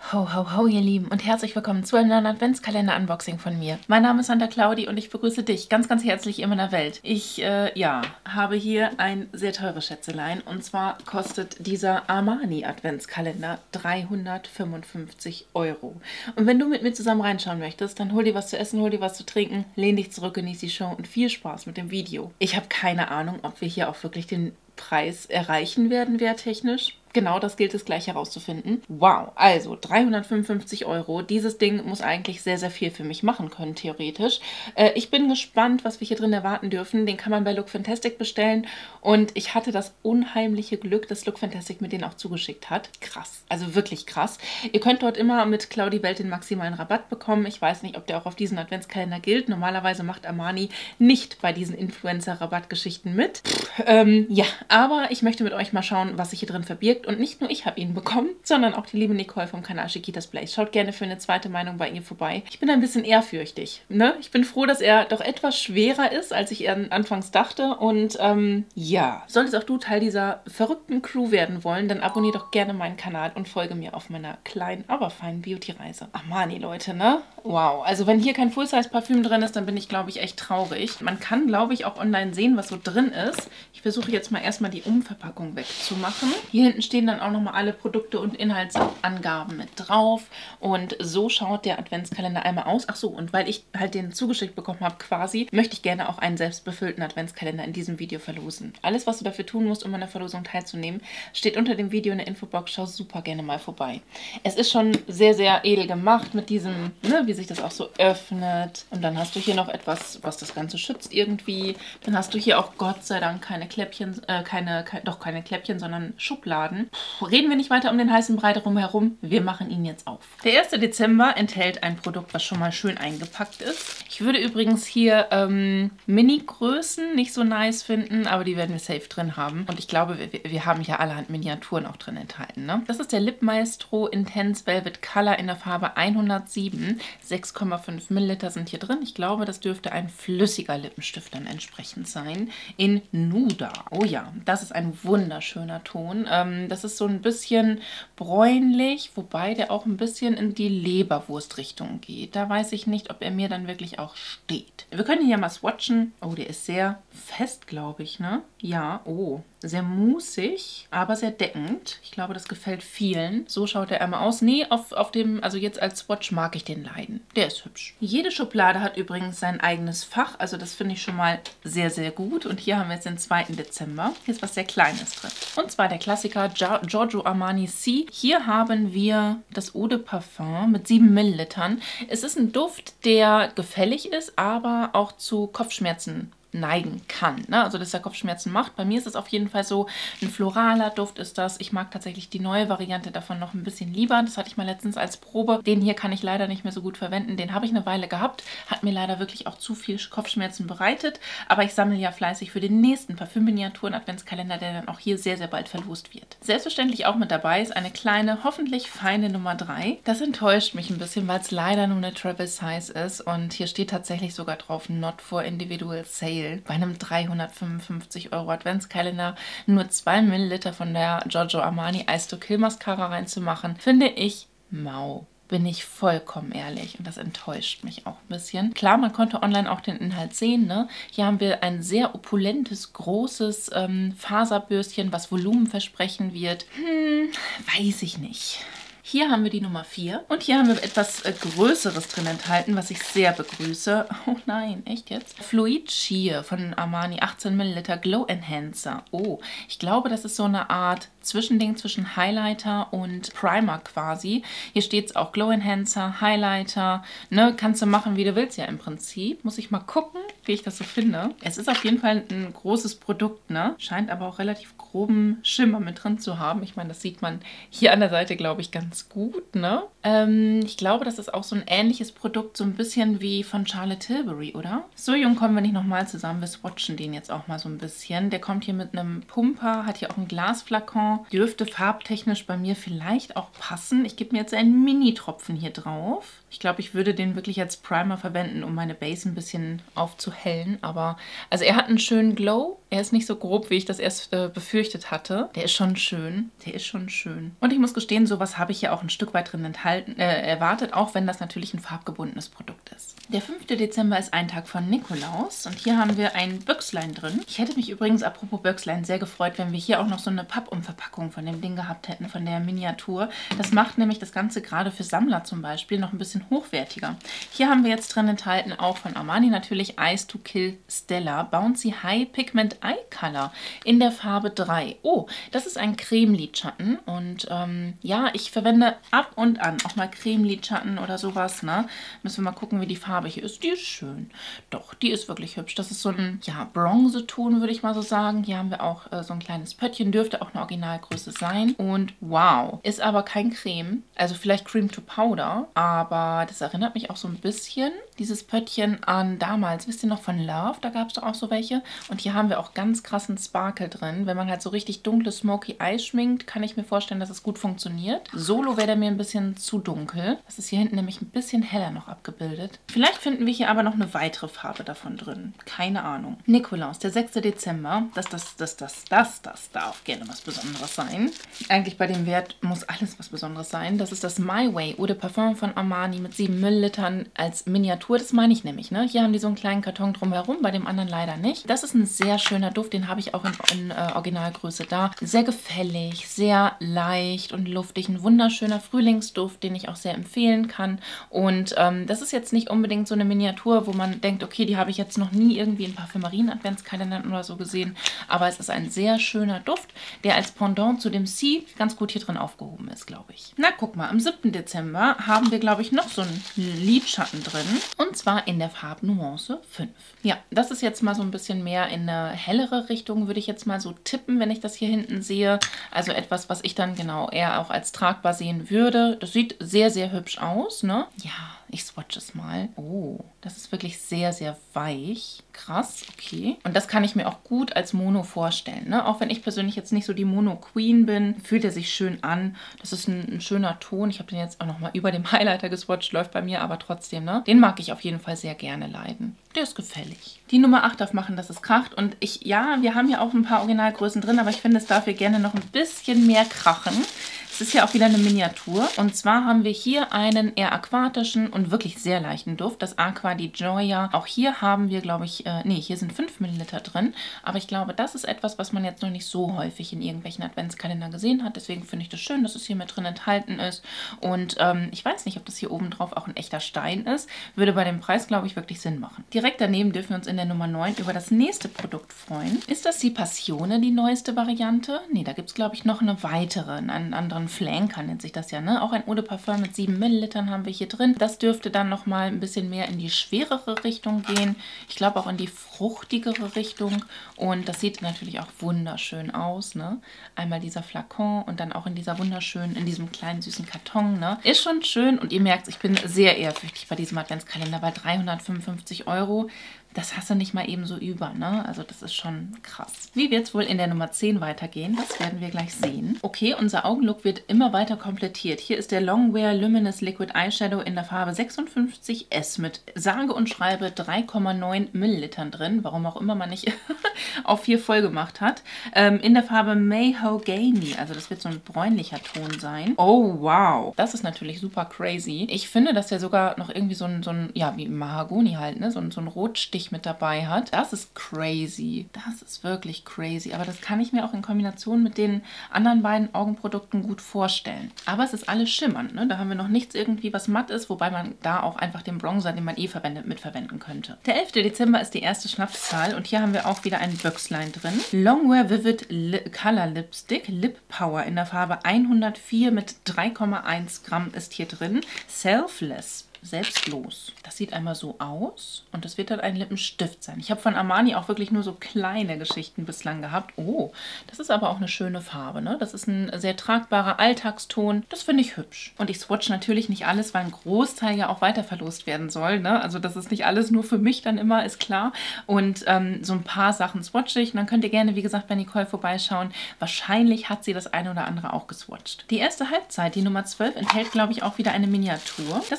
Ho, ho, ho, ihr Lieben und herzlich willkommen zu einem neuen Adventskalender-Unboxing von mir. Mein Name ist Santa Claudi und ich begrüße dich ganz, ganz herzlich in meiner Welt. Ich, habe hier ein sehr teures Schätzelein und zwar kostet dieser Armani-Adventskalender 355 €. Und wenn du mit mir zusammen reinschauen möchtest, dann hol dir was zu essen, hol dir was zu trinken, lehn dich zurück, genieß die Show und viel Spaß mit dem Video. Ich habe keine Ahnung, ob wir hier auch wirklich den Preis erreichen werden, werttechnisch. Genau, das gilt es gleich herauszufinden. Wow, also 355 €. Dieses Ding muss eigentlich sehr, sehr viel für mich machen können, theoretisch. Ich bin gespannt, was wir hier drin erwarten dürfen. Den kann man bei Look Fantastic bestellen. Und ich hatte das unheimliche Glück, dass Look Fantastic mir den auch zugeschickt hat. Krass, also wirklich krass. Ihr könnt dort immer mit Claudi Welt den maximalen Rabatt bekommen. Ich weiß nicht, ob der auch auf diesen Adventskalender gilt. Normalerweise macht Armani nicht bei diesen Influencer-Rabattgeschichten mit. Ja, aber ich möchte mit euch mal schauen, was sich hier drin verbirgt. Und nicht nur ich habe ihn bekommen, sondern auch die liebe Nicole vom Kanal Chiquitas Place. Schaut gerne für eine zweite Meinung bei ihr vorbei. Ich bin ein bisschen ehrfürchtig, ne? Ich bin froh, dass er doch etwas schwerer ist, als ich anfangs dachte. Und ja, solltest auch du Teil dieser verrückten Crew werden wollen, dann abonniere doch gerne meinen Kanal und folge mir auf meiner kleinen, aber feinen Beauty-Reise. Armani, Leute, ne? Wow. Also wenn hier kein Full-Size-Parfüm drin ist, dann bin ich, glaube ich, echt traurig. Man kann, glaube ich, auch online sehen, was so drin ist. Ich versuche jetzt mal erstmal die Umverpackung wegzumachen. Hier hinten stehen dann auch nochmal alle Produkte und Inhaltsangaben mit drauf. Und so schaut der Adventskalender einmal aus. Ach so, und weil ich halt den zugeschickt bekommen habe quasi, möchte ich gerne auch einen selbstbefüllten Adventskalender in diesem Video verlosen. Alles, was du dafür tun musst, um an der Verlosung teilzunehmen, steht unter dem Video in der Infobox. Schau super gerne mal vorbei. Es ist schon sehr, sehr edel gemacht mit diesem, ne, wie sich das auch so öffnet. Und dann hast du hier noch etwas, was das Ganze schützt irgendwie. Dann hast du hier auch Gott sei Dank keine Kläppchen, keine Kläppchen, sondern Schubladen. Reden wir nicht weiter um den heißen Brei drum herum, wir machen ihn jetzt auf. Der 1. Dezember enthält ein Produkt, was schon mal schön eingepackt ist. Ich würde übrigens hier Mini-Größen nicht so nice finden, aber die werden wir safe drin haben. Und ich glaube, wir haben hier allerhand Miniaturen auch drin enthalten, ne? Das ist der Lip Maestro Intense Velvet Color in der Farbe 107. 6,5 Milliliter sind hier drin. Ich glaube, das dürfte ein flüssiger Lippenstift dann entsprechend sein. In Nuda. Oh ja, das ist ein wunderschöner Ton. Das ist so ein bisschen bräunlich, wobei der auch ein bisschen in die Leberwurstrichtung geht. Da weiß ich nicht, ob er mir dann wirklich auch steht. Wir können ihn ja mal swatchen. Oh, der ist sehr fest, glaube ich, ne? Ja, oh. Sehr musig, aber sehr deckend. Ich glaube, das gefällt vielen. So schaut er einmal aus. Nee, auf dem, also jetzt als Swatch mag ich den leiden. Der ist hübsch. Jede Schublade hat übrigens sein eigenes Fach. Also das finde ich schon mal sehr, sehr gut. Und hier haben wir jetzt den 2. Dezember. Hier ist was sehr Kleines drin. Und zwar der Klassiker Giorgio Armani C. Hier haben wir das Eau de Parfum mit 7 Millilitern. Es ist ein Duft, der gefällig ist, aber auch zu Kopfschmerzen neigen kann, ne? Also dass er Kopfschmerzen macht. Bei mir ist es auf jeden Fall so, ein floraler Duft ist das. Ich mag tatsächlich die neue Variante davon noch ein bisschen lieber. Das hatte ich mal letztens als Probe. Den hier kann ich leider nicht mehr so gut verwenden. Den habe ich eine Weile gehabt. Hat mir leider wirklich auch zu viel Kopfschmerzen bereitet. Aber ich sammle ja fleißig für den nächsten Parfümminiaturen-Adventskalender, der dann auch hier sehr, sehr bald verlost wird. Selbstverständlich auch mit dabei ist eine kleine, hoffentlich feine Nummer 3. Das enttäuscht mich ein bisschen, weil es leider nur eine Travel Size ist. Und hier steht tatsächlich sogar drauf, not for individual sale. Bei einem 355 € Adventskalender nur 2 Milliliter von der Giorgio Armani Eyes to Kill Mascara reinzumachen, finde ich mau. Bin ich vollkommen ehrlich. Und das enttäuscht mich auch ein bisschen. Klar, man konnte online auch den Inhalt sehen, ne? Hier haben wir ein sehr opulentes, großes Faserbürstchen, was Volumen versprechen wird. Weiß ich nicht. Hier haben wir die Nummer 4 und hier haben wir etwas Größeres drin enthalten, was ich sehr begrüße. Oh nein, echt jetzt? Fluid Sheer von Armani, 18 Milliliter Glow Enhancer. Oh, ich glaube, das ist so eine Art Zwischending zwischen Highlighter und Primer quasi. Hier steht es auch Glow Enhancer, Highlighter, ne? Kannst du machen, wie du willst ja im Prinzip. Muss ich mal gucken, wie ich das so finde. Es ist auf jeden Fall ein großes Produkt, ne? Scheint aber auch relativ groben Schimmer mit drin zu haben. Ich meine, das sieht man hier an der Seite, glaube ich, ganz gut, ne? Ich glaube, das ist auch so ein ähnliches Produkt, so ein bisschen wie von Charlotte Tilbury, oder? So jung kommen wir nicht nochmal zusammen. Wir swatchen den jetzt auch mal so ein bisschen. Der kommt hier mit einem Pumper, hat hier auch ein Glasflakon. Dürfte farbtechnisch bei mir vielleicht auch passen. Ich gebe mir jetzt einen Mini-Tropfen hier drauf. Ich glaube, ich würde den wirklich als Primer verwenden, um meine Base ein bisschen aufzuhellen. hellen, aber also er hat einen schönen Glow. Er ist nicht so grob, wie ich das erst befürchtet hatte. Der ist schon schön. Der ist schon schön. Und ich muss gestehen, sowas habe ich ja auch ein Stück weit drin erwartet, auch wenn das natürlich ein farbgebundenes Produkt ist. Der 5. Dezember ist ein Tag von Nikolaus und hier haben wir ein Büchslein drin. Ich hätte mich übrigens, apropos Büchslein, sehr gefreut, wenn wir hier auch noch so eine Pappumverpackung von dem Ding gehabt hätten, von der Miniatur. Das macht nämlich das Ganze gerade für Sammler zum Beispiel noch ein bisschen hochwertiger. Hier haben wir jetzt drin enthalten, auch von Armani natürlich, Ice to Kill Stella Bouncy High Pigment Eye Color in der Farbe 3. Oh, das ist ein Cremelidschatten und ja, ich verwende ab und an auch mal Cremelidschatten oder sowas, ne? Müssen wir mal gucken, wie die Farbe hier ist. Die ist schön. Doch, die ist wirklich hübsch. Das ist so ein, ja, Bronzeton, würde ich mal so sagen. Hier haben wir auch so ein kleines Pöttchen, dürfte auch eine Originalgröße sein. Und wow, ist aber kein Creme. Also vielleicht Cream to Powder, aber das erinnert mich auch so ein bisschen, dieses Pöttchen, an damals, wisst ihr noch, von Love? Da gab es doch auch so welche. Und hier haben wir auch ganz krassen Sparkle drin. Wenn man halt so richtig dunkle Smoky Eyes schminkt, kann ich mir vorstellen, dass es gut funktioniert. Solo wäre der mir ein bisschen zu dunkel. Das ist hier hinten nämlich ein bisschen heller noch abgebildet. Vielleicht finden wir hier aber noch eine weitere Farbe davon drin. Keine Ahnung. Nikolaus, der 6. Dezember. Das darf gerne was Besonderes sein. Eigentlich bei dem Wert muss alles was Besonderes sein. Das ist das My Way Eau de Parfum von Armani mit 7 Millilitern als Miniatur. Das meine ich nämlich, ne? Hier haben die so einen kleinen Karton drumherum, bei dem anderen leider nicht. Das ist ein sehr schöner Duft, den habe ich auch in Originalgröße da. Sehr gefällig, sehr leicht und luftig. Ein wunderschöner Frühlingsduft, den ich auch sehr empfehlen kann. Und das ist jetzt nicht unbedingt so eine Miniatur, wo man denkt, okay, die habe ich jetzt noch nie irgendwie in Parfümerien-Adventskalendern oder so gesehen. Aber es ist ein sehr schöner Duft, der als Pendant zu dem C ganz gut hier drin aufgehoben ist, glaube ich. Na, guck mal, am 7. Dezember haben wir, glaube ich, noch so einen Lidschatten drin. Und zwar in der Farbnuance 5. Ja, das ist jetzt mal so ein bisschen mehr in eine hellere Richtung, würde ich jetzt mal so tippen, wenn ich das hier hinten sehe. Also etwas, was ich dann genau eher auch als tragbar sehen würde. Das sieht sehr, sehr hübsch aus, ne? Ja, ich swatch es mal. Oh, das ist wirklich sehr, sehr weich. Krass, okay. Und das kann ich mir auch gut als Mono vorstellen, ne? Auch wenn ich persönlich jetzt nicht so die Mono-Queen bin, fühlt er sich schön an. Das ist ein schöner Ton. Ich habe den jetzt auch nochmal über dem Highlighter geswatcht, läuft bei mir aber trotzdem, ne? Den mag ich auf jeden Fall sehr gerne leiden. Der ist gefällig. Die Nummer 8 darf machen, dass es kracht. Und ja, wir haben hier auch ein paar Originalgrößen drin, aber ich finde, es darf hier gerne noch ein bisschen mehr krachen. Es ist ja auch wieder eine Miniatur. Und zwar haben wir hier einen eher aquatischen und wirklich sehr leichten Duft. Das Aqua di Gioia. Auch hier haben wir, glaube ich, hier sind 5 Milliliter drin. Aber ich glaube, das ist etwas, was man jetzt noch nicht so häufig in irgendwelchen Adventskalendern gesehen hat. Deswegen finde ich das schön, dass es hier mit drin enthalten ist. Und ich weiß nicht, ob das hier oben drauf auch ein echter Stein ist. Würde bei dem Preis, glaube ich, wirklich Sinn machen. Direkt daneben dürfen wir uns in der Nummer 9 über das nächste Produkt freuen. Ist das die Passione, die neueste Variante? Nee, da gibt es, glaube ich, noch eine weitere, einen anderen Flanker nennt sich das ja, ne? Auch ein Eau de Parfum mit 7 Millilitern haben wir hier drin. Das dürfte dann nochmal ein bisschen mehr in die schwerere Richtung gehen. Ich glaube auch in die fruchtigere Richtung. Und das sieht natürlich auch wunderschön aus, ne? Einmal dieser Flakon und dann auch in dieser wunderschönen, in diesem kleinen süßen Karton, ne? Ist schon schön und ihr merkt, ich bin sehr ehrfürchtig bei diesem Adventskalender, bei 355 €. Das hast du nicht mal eben so über, ne? Also das ist schon krass. Wie wird es wohl in der Nummer 10 weitergehen? Das werden wir gleich sehen. Okay, unser Augenlook wird immer weiter komplettiert. Hier ist der Longwear Luminous Liquid Eyeshadow in der Farbe 56S mit sage und schreibe 3,9 Millilitern drin. Warum auch immer man nicht auf 4 voll gemacht hat. In der Farbe Mahogany. Also das wird so ein bräunlicher Ton sein. Oh, wow. Das ist natürlich super crazy. Ich finde, dass der sogar noch irgendwie so ein ja, wie Mahagoni halt, ne? So ein Rotstich mit dabei hat. Das ist crazy. Das ist wirklich crazy. Aber das kann ich mir auch in Kombination mit den anderen beiden Augenprodukten gut vorstellen. Aber es ist alles schimmernd, ne? Da haben wir noch nichts irgendwie, was matt ist, wobei man da auch einfach den Bronzer, den man eh verwendet, mitverwenden könnte. Der 11. Dezember ist die erste Schnapszahl und hier haben wir auch wieder ein Büchslein drin. Longwear Vivid Color Lipstick Lip Power in der Farbe 104 mit 3,1 Gramm ist hier drin. Selfless. Selbstlos. Das sieht einmal so aus und das wird dann ein Lippenstift sein. Ich habe von Armani auch wirklich nur so kleine Geschichten bislang gehabt. Oh, das ist aber auch eine schöne Farbe, ne? Das ist ein sehr tragbarer Alltagston. Das finde ich hübsch. Und ich swatch natürlich nicht alles, weil ein Großteil ja auch weiter verlost werden soll, ne? Also das ist nicht alles nur für mich dann immer, ist klar. Und so ein paar Sachen swatche ich und dann könnt ihr gerne, wie gesagt, bei Nicole vorbeischauen. Wahrscheinlich hat sie das eine oder andere auch geswatcht. Die erste Halbzeit, die Nummer 12, enthält, glaube ich, auch wieder eine Miniatur. Das ist auch ein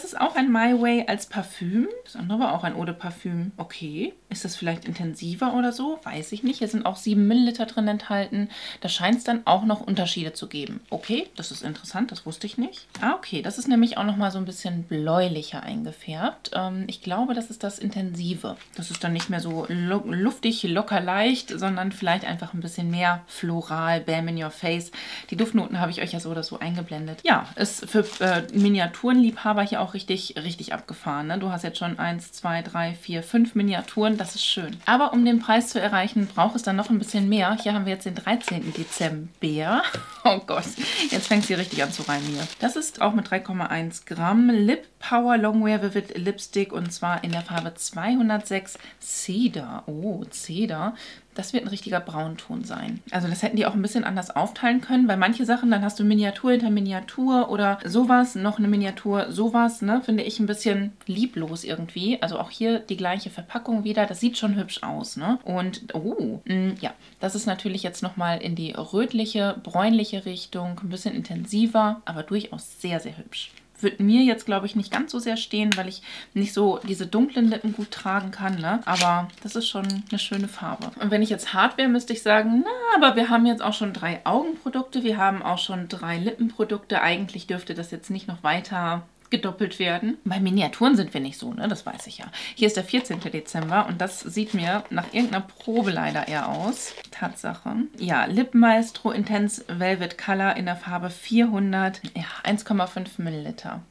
ein My Way als Parfüm. Das andere war auch ein Eau de Parfüm. Okay. Ist das vielleicht intensiver oder so? Weiß ich nicht. Hier sind auch 7 Milliliter drin enthalten. Da scheint es dann auch noch Unterschiede zu geben. Okay, das ist interessant. Das wusste ich nicht. Ah, okay. Das ist nämlich auch nochmal so ein bisschen bläulicher eingefärbt. Ich glaube, das ist das Intensive. Das ist dann nicht mehr so luftig, locker leicht, sondern vielleicht einfach ein bisschen mehr floral, bam in your face. Die Duftnoten habe ich euch ja so oder so eingeblendet. Ja, ist für Miniaturenliebhaber hier auch richtig abgefahren. Ne? Du hast jetzt schon 1, 2, 3, 4, 5 Miniaturen. Das ist schön. Aber um den Preis zu erreichen, braucht es dann noch ein bisschen mehr. Hier haben wir jetzt den 13. Dezember. Oh Gott, jetzt fängt es hier richtig an zu reimen hier. Das ist auch mit 3,1 Gramm Lip Power Longwear Vivid Lipstick und zwar in der Farbe 206 Cedar. Oh, Cedar. Das wird ein richtiger Braunton sein. Also das hätten die auch ein bisschen anders aufteilen können, weil manche Sachen, dann hast du Miniatur hinter Miniatur oder sowas, noch eine Miniatur, sowas, ne, finde ich ein bisschen lieblos irgendwie. Also auch hier die gleiche Verpackung wieder. Das sieht schon hübsch aus, ne? Und, ja, das ist natürlich jetzt nochmal in die rötliche, bräunliche Richtung, ein bisschen intensiver, aber durchaus sehr, sehr hübsch. Wird mir jetzt, glaube ich, nicht ganz so sehr stehen, weil ich nicht so diese dunklen Lippen gut tragen kann, ne? Aber das ist schon eine schöne Farbe. Und wenn ich jetzt hart wäre, müsste ich sagen, na, aber wir haben jetzt auch schon 3 Augenprodukte, wir haben auch schon 3 Lippenprodukte. Eigentlich dürfte das jetzt nicht noch weiter gedoppelt werden. Bei Miniaturen sind wir nicht so, ne? Das weiß ich ja. Hier ist der 14. Dezember und das sieht mir nach irgendeiner Probe leider eher aus. Tatsache. Ja, Lip Maestro Intense Velvet Color in der Farbe 400. Ja, 1,5 Milliliter.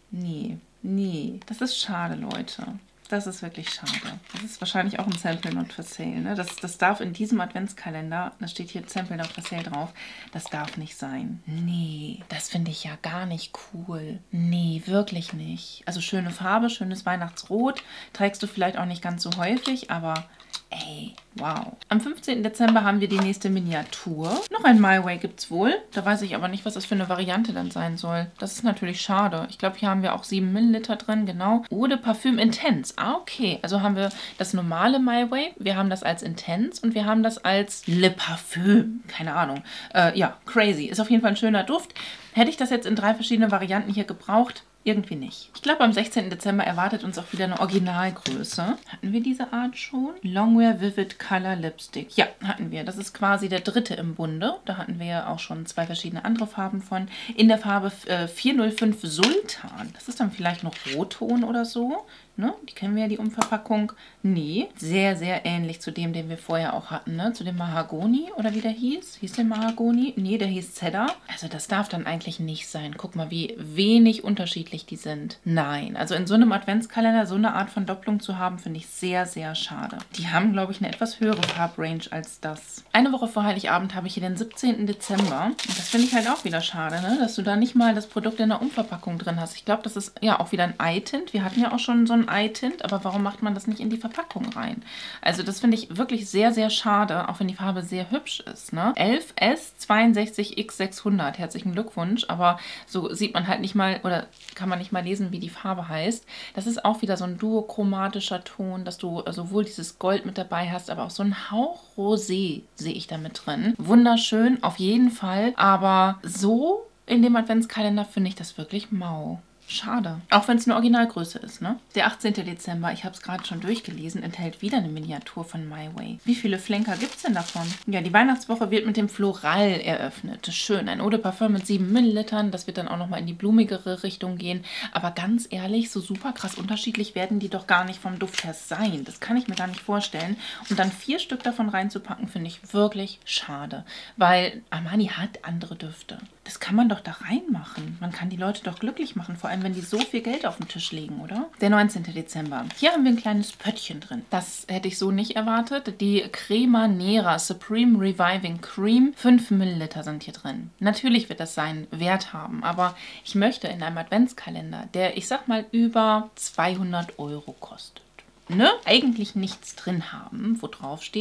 Nee. Das ist schade, Leute. Das ist wirklich schade. Das ist wahrscheinlich auch ein Sample Not for Sale. Ne? Das darf in diesem Adventskalender, da steht hier Sample Not for Sale drauf, das darf nicht sein. Nee, das finde ich ja gar nicht cool. Nee, wirklich nicht. Also schöne Farbe, schönes Weihnachtsrot. Trägst du vielleicht auch nicht ganz so häufig, aber ey, wow. Am 15. Dezember haben wir die nächste Miniatur. Noch ein My Way gibt es wohl. Da weiß ich aber nicht, was das für eine Variante dann sein soll. Das ist natürlich schade. Ich glaube, hier haben wir auch 7 Milliliter drin, genau. Eau de Parfüm Intense. Ah, okay. Also haben wir das normale My Way, wir haben das als Intense und wir haben das als Le Parfüm. Keine Ahnung. Ja, crazy. Ist auf jeden Fall ein schöner Duft. Hätte ich das jetzt in 3 verschiedene Varianten hier gebraucht? Irgendwie nicht. Ich glaube, am 16. Dezember erwartet uns auch wieder eine Originalgröße. Hatten wir diese Art schon? Longwear Vivid Color Lipstick. Ja, hatten wir. Das ist quasi der 3. im Bunde. Da hatten wir ja auch schon 2 verschiedene andere Farben von. In der Farbe 405 Sultan. Das ist dann vielleicht noch Rotton oder so. Ne? Die kennen wir ja, die Umverpackung. Nee, sehr, sehr ähnlich zu dem, den wir vorher auch hatten. Ne? Zu dem Mahagoni oder wie der hieß. Hieß der Mahagoni? Nee, der hieß Cedar. Also das darf dann eigentlich nicht sein. Guck mal, wie wenig unterschiedlich die sind. Nein, also in so einem Adventskalender so eine Art von Doppelung zu haben, finde ich sehr, sehr schade. Die haben, glaube ich, eine etwas höhere Farbrange als das. Eine Woche vor Heiligabend habe ich hier den 17. Dezember. Und das finde ich halt auch wieder schade, ne? Dass du da nicht mal das Produkt in der Umverpackung drin hast. Ich glaube, das ist ja auch wieder ein Eye-Tint. Wir hatten ja auch schon so ein Eye-Tint, aber warum macht man das nicht in die Verpackung rein? Also das finde ich wirklich sehr, sehr schade, auch wenn die Farbe sehr hübsch ist, ne? 11S62X600. Herzlichen Glückwunsch, aber so sieht man halt nicht mal, oder kann man nicht mal lesen, wie die Farbe heißt. Das ist auch wieder so ein duochromatischer Ton, dass du sowohl dieses Gold mit dabei hast, aber auch so ein Hauch Rosé sehe ich da mit drin. Wunderschön, auf jeden Fall, aber so in dem Adventskalender finde ich das wirklich mau. Schade. Auch wenn es eine Originalgröße ist, ne? Der 18. Dezember, ich habe es gerade schon durchgelesen, enthält wieder eine Miniatur von My Way. Wie viele Flanker gibt es denn davon? Ja, die Weihnachtswoche wird mit dem Floral eröffnet. Schön. Ein Eau de Parfum mit 7 Millilitern. Das wird dann auch nochmal in die blumigere Richtung gehen. Aber ganz ehrlich, so super krass unterschiedlich werden die doch gar nicht vom Duft her sein. Das kann ich mir gar nicht vorstellen. Und dann 4 Stück davon reinzupacken, finde ich wirklich schade. Weil Armani hat andere Düfte. Das kann man doch da reinmachen. Man kann die Leute doch glücklich machen. Vor allem, wenn die so viel Geld auf den Tisch legen, oder? Der 19. Dezember. Hier haben wir ein kleines Pöttchen drin. Das hätte ich so nicht erwartet. Die Crema Nera Supreme Reviving Cream. 5 Milliliter sind hier drin. Natürlich wird das seinen Wert haben, aber ich möchte in einem Adventskalender, der, ich sag mal, über 200 € kostet, ne? Eigentlich nichts drin haben, wo drauf steht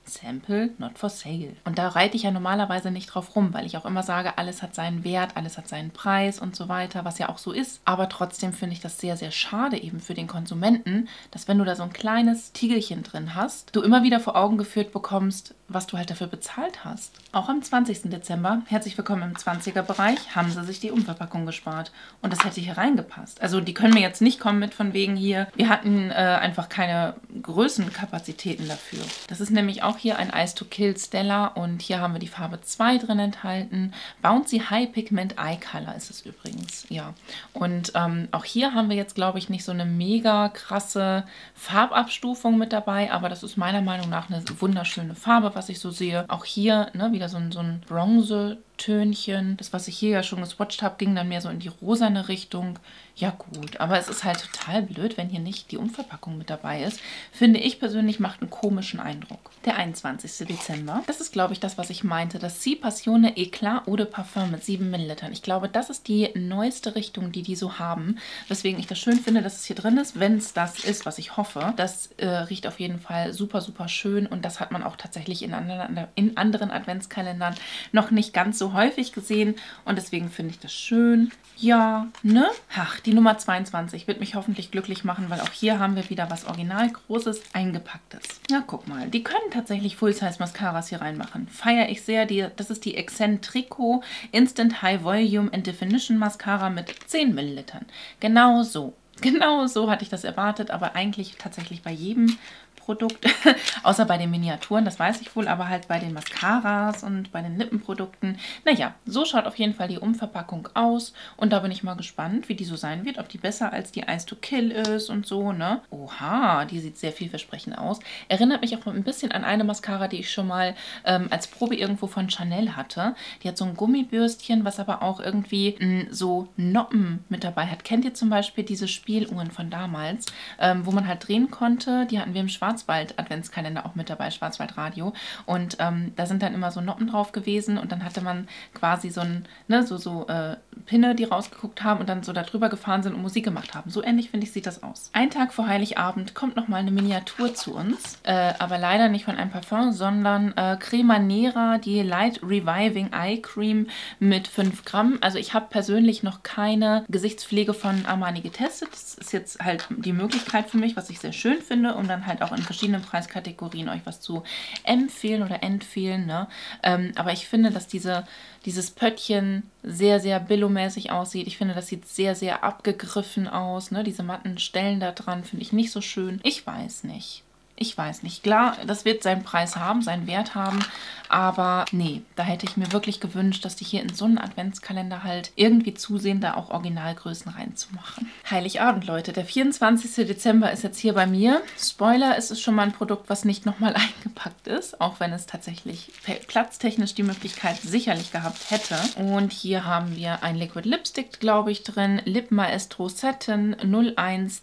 Sample not for sale. Und da reite ich ja normalerweise nicht drauf rum, weil ich auch immer sage, alles hat seinen Wert, alles hat seinen Preis und so weiter, was ja auch so ist. Aber trotzdem finde ich das sehr, sehr schade eben für den Konsumenten, dass wenn du da so ein kleines Tiegelchen drin hast, du immer wieder vor Augen geführt bekommst, was du halt dafür bezahlt hast. Auch am 20. Dezember, herzlich willkommen im 20er-Bereich, haben sie sich die Umverpackung gespart. Und das hätte hier reingepasst. Also die können mir jetzt nicht kommen mit von wegen hier, wir hatten einfach keine Größenkapazitäten dafür. Das ist nämlich auch hier ein Ice to Kill Stella und hier haben wir die Farbe 2 drin enthalten. Bouncy High Pigment Eye Color ist es übrigens, ja. Und auch hier haben wir jetzt, glaube ich, nicht so eine mega krasse Farbabstufung mit dabei, aber das ist meiner Meinung nach eine wunderschöne Farbe, was ich so sehe. Auch hier, ne, wieder so ein Bronze-Tönchen. Das, was ich hier ja schon geswatcht habe, ging dann mehr so in die rosane Richtung. Ja gut, aber es ist halt total blöd, wenn hier nicht die Umverpackung mit dabei ist. Finde ich persönlich, macht einen komischen Eindruck. Der 21. Dezember, das ist, glaube ich, das, was ich meinte. Das Si Passione Eclat Eau de Parfum mit 7 Millilitern. Ich glaube, das ist die neueste Richtung, die so haben. Weswegen ich das schön finde, dass es hier drin ist, wenn es das ist, was ich hoffe. Das riecht auf jeden Fall super, super schön und das hat man auch tatsächlich in anderen Adventskalendern noch nicht ganz so häufig gesehen und deswegen finde ich das schön. Ja, ne? Ach, die Nummer 22 wird mich hoffentlich glücklich machen, weil auch hier haben wir wieder was original Großes eingepacktes. Ja, guck mal, die können tatsächlich Full-Size Mascaras hier reinmachen. Feiere ich sehr. Das ist die Excentrico Instant High Volume and Definition Mascara mit 10 Millilitern. Genau so. Genau so hatte ich das erwartet, aber eigentlich tatsächlich bei jedem Produkt, außer bei den Miniaturen, das weiß ich wohl, aber halt bei den Mascaras und bei den Lippenprodukten. Naja, so schaut auf jeden Fall die Umverpackung aus und da bin ich mal gespannt, wie die so sein wird, ob die besser als die Ice to Kill ist und so, ne? Oha, die sieht sehr vielversprechend aus. Erinnert mich auch ein bisschen an eine Mascara, die ich schon mal als Probe irgendwo von Chanel hatte. Die hat so ein Gummibürstchen, was aber auch irgendwie so Noppen mit dabei hat. Kennt ihr zum Beispiel diese Spieluhren von damals, wo man halt drehen konnte? Die hatten wir im Schwarzwald-Adventskalender auch mit dabei, Schwarzwaldradio. Und da sind dann immer so Noppen drauf gewesen und dann hatte man quasi so ein, ne, so Pinne, die rausgeguckt haben und dann so da drüber gefahren sind und Musik gemacht haben. So ähnlich, finde ich, sieht das aus. Ein Tag vor Heiligabend kommt nochmal eine Miniatur zu uns, aber leider nicht von einem Parfum, sondern Crema Nera, die Light Reviving Eye Cream mit 5 Gramm. Also ich habe persönlich noch keine Gesichtspflege von Armani getestet. Das ist jetzt halt die Möglichkeit für mich, was ich sehr schön finde, um dann halt auch in verschiedenen Preiskategorien euch was zu empfehlen oder empfehlen. Ne? Aber ich finde, dass dieses Pöttchen sehr, sehr billomäßig aussieht. Ich finde, das sieht sehr, sehr abgegriffen aus. Ne? Diese matten Stellen da dran finde ich nicht so schön. Ich weiß nicht. Ich weiß nicht. Klar, das wird seinen Preis haben, seinen Wert haben, aber nee, da hätte ich mir wirklich gewünscht, dass die hier in so einen Adventskalender halt irgendwie zusehen, da auch Originalgrößen reinzumachen. Heiligabend, Leute. Der 24. Dezember ist jetzt hier bei mir. Spoiler, es ist schon mal ein Produkt, was nicht nochmal eingepackt ist, auch wenn es tatsächlich platztechnisch die Möglichkeit sicherlich gehabt hätte. Und hier haben wir ein Liquid Lipstick, glaube ich, drin. Lip Maestro Satin 01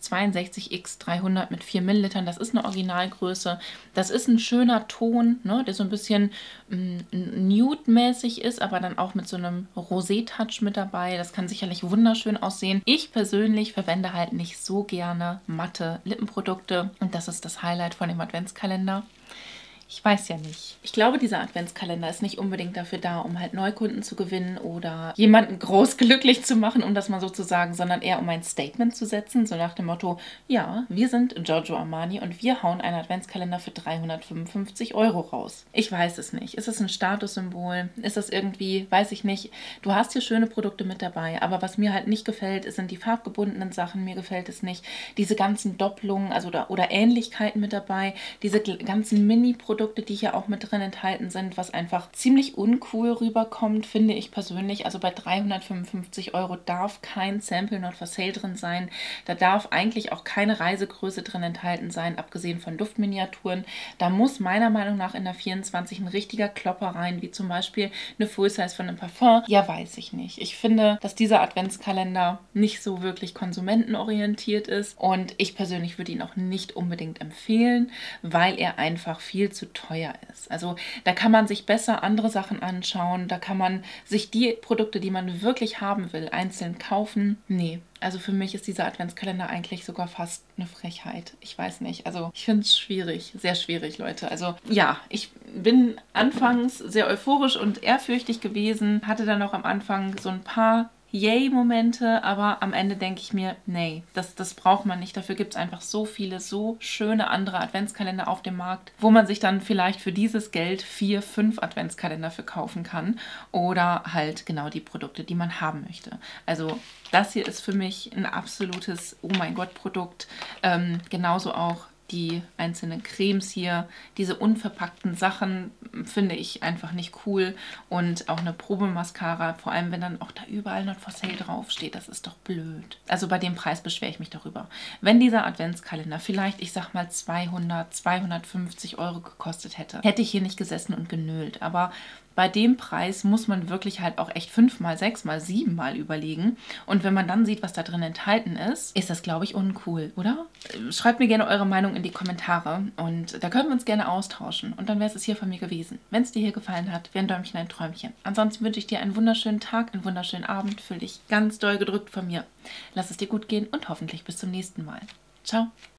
62x 300 mit 4 Millilitern. Das ist eine Originalgröße. Das ist ein schöner Ton, ne, der so ein bisschen nude-mäßig ist, aber dann auch mit so einem Rosé-Touch mit dabei. Das kann sicherlich wunderschön aussehen. Ich persönlich verwende halt nicht so gerne matte Lippenprodukte und das ist das Highlight von dem Adventskalender. Ich weiß ja nicht. Ich glaube, dieser Adventskalender ist nicht unbedingt dafür da, um halt Neukunden zu gewinnen oder jemanden groß glücklich zu machen, um das mal so zu sagen, sondern eher um ein Statement zu setzen, so nach dem Motto, ja, wir sind Giorgio Armani und wir hauen einen Adventskalender für 355 € raus. Ich weiß es nicht. Ist es ein Statussymbol? Ist das irgendwie, weiß ich nicht. Du hast hier schöne Produkte mit dabei, aber was mir halt nicht gefällt, sind die farbgebundenen Sachen. Mir gefällt es nicht. Diese ganzen Doppelungen, also oder Ähnlichkeiten mit dabei, diese ganzen Mini-Produkte, die hier auch mit drin enthalten sind, was einfach ziemlich uncool rüberkommt, finde ich persönlich. Also bei 355 € darf kein Sample Not for Sale drin sein. Da darf eigentlich auch keine Reisegröße drin enthalten sein, abgesehen von Duftminiaturen. Da muss meiner Meinung nach in der 24 ein richtiger Klopper rein, wie zum Beispiel eine Full Size von einem Parfum. Ja, weiß ich nicht. Ich finde, dass dieser Adventskalender nicht so wirklich konsumentenorientiert ist und ich persönlich würde ihn auch nicht unbedingt empfehlen, weil er einfach viel zu zu teuer ist. Also da kann man sich besser andere Sachen anschauen, da kann man sich die Produkte, die man wirklich haben will, einzeln kaufen. Nee, also für mich ist dieser Adventskalender eigentlich sogar fast eine Frechheit. Ich weiß nicht, also ich finde es schwierig, sehr schwierig, Leute. Also ja, ich bin anfangs sehr euphorisch und ehrfürchtig gewesen, hatte dann auch am Anfang so ein paar Yay-Momente, aber am Ende denke ich mir, nee, das braucht man nicht. Dafür gibt es einfach so viele, so schöne andere Adventskalender auf dem Markt, wo man sich dann vielleicht für dieses Geld 4, 5 Adventskalender verkaufen kann oder halt genau die Produkte, die man haben möchte. Also das hier ist für mich ein absolutes Oh mein Gott Produkt. Genauso auch die einzelnen Cremes hier, diese unverpackten Sachen finde ich einfach nicht cool und auch eine Probemascara, vor allem wenn dann auch da überall Not for Sale draufsteht, das ist doch blöd. Also bei dem Preis beschwere ich mich darüber. Wenn dieser Adventskalender vielleicht, ich sag mal 200, 250 Euro gekostet hätte, hätte ich hier nicht gesessen und genölt, aber bei dem Preis muss man wirklich halt auch echt 5-mal, 6-mal, 7-mal überlegen. Und wenn man dann sieht, was da drin enthalten ist, ist das, glaube ich, uncool, oder? Schreibt mir gerne eure Meinung in die Kommentare und da können wir uns gerne austauschen. Und dann wäre es hier von mir gewesen. Wenn es dir hier gefallen hat, wäre ein Däumchen ein Träumchen. Ansonsten wünsche ich dir einen wunderschönen Tag, einen wunderschönen Abend. Fühl dich ganz doll gedrückt von mir. Lass es dir gut gehen und hoffentlich bis zum nächsten Mal. Ciao!